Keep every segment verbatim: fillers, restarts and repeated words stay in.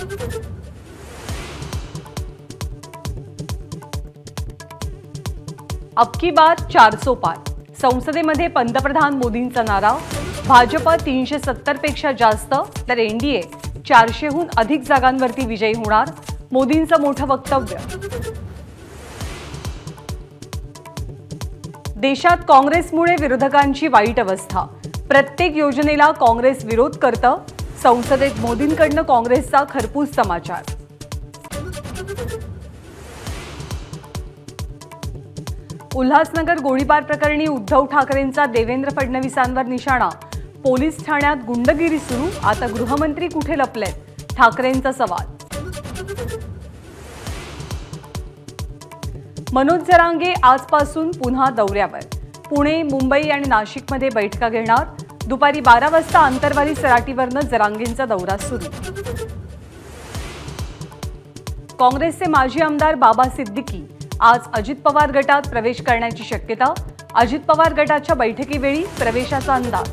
अब की बार चारसो पार, संसदेमध्ये पंतप्रधान मोदींचा नारा। भाजप तीनशे सत्तर पेक्षा जास्त तर एनडीए चारशेहून अधिक जागांवरती विजयी होणार, मोदींचं मोठं वक्तव्य। देशात काँग्रेसमुळे विरोधकांची वाईट अवस्था, प्रत्येक योजनेला काँग्रेस विरोध करतं, संसदेत मोदींकडून काँग्रेसचा खरपूस समाचार। उल्हासनगर गोळीबार प्रकरणी उद्धव ठाकरेंचा देवेंद्र फडणवीसांवर निशाणा, पोलीस ठाण्यात गुंडगिरी सुरू, आता गृहमंत्री कुठे लपलेत, ठाकरेंचा सवाल। मनोज जरांगे आजपासून पुन्हा दौऱ्यावर, पुणे, मुंबई आणि नाशिकमध्ये बैठका घेणार, दुपारी बारा वाजता आंतरवाली सराटीवरनं जरांगेंचा दौरा सुरू। काँग्रेसचे माजी आमदार बाबा सिद्दीकी आज अजित पवार गटात प्रवेश करण्याची शक्यता, अजित पवार गटाच्या बैठकीवेळी प्रवेशाचा अंदाज।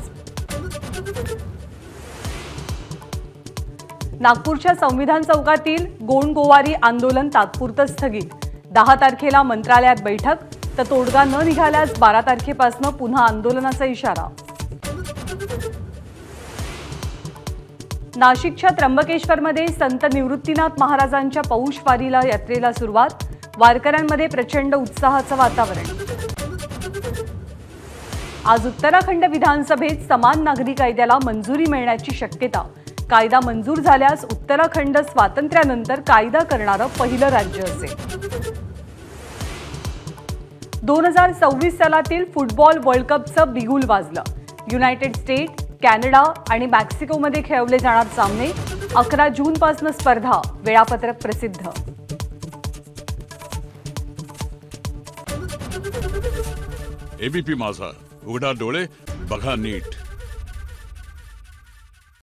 नागपूरच्या संविधान चौकातील गोंडगोवारी आंदोलन तात्पुरतं स्थगित, दहा तारखेला मंत्रालयात बैठक, तर तोडगा न निघाल्यास बारा तारखेपासून पुन्हा आंदोलनाचा इशारा। नाशिकच्या त्र्यंबकेश्वरमध्ये संत निवृत्तीनाथ महाराजांच्या पौष वारीला यात्रेला सुरुवात, वारकऱ्यांमध्ये प्रचंड उत्साहाचं वातावरण। आज उत्तराखंड विधानसभेत समान नागरी कायद्याला मंजुरी मिळण्याची शक्यता, कायदा मंजूर झाल्यास उत्तराखंड स्वातंत्र्यानंतर कायदा करणारं पहिलं राज्य असेल। दोन हजार सव्वीस सालातील फुटबॉल वर्ल्ड कपचं बिगुल वाजलं, युनायटेड स्टेट, कॅनडा आणि मेक्सिकोमध्ये खेळवले जाणार सामने, अकरा जून पासून स्पर्धा, वेळापत्रक प्रसिद्ध। एबीपी माझा, उघडा डोळे बघा नीट।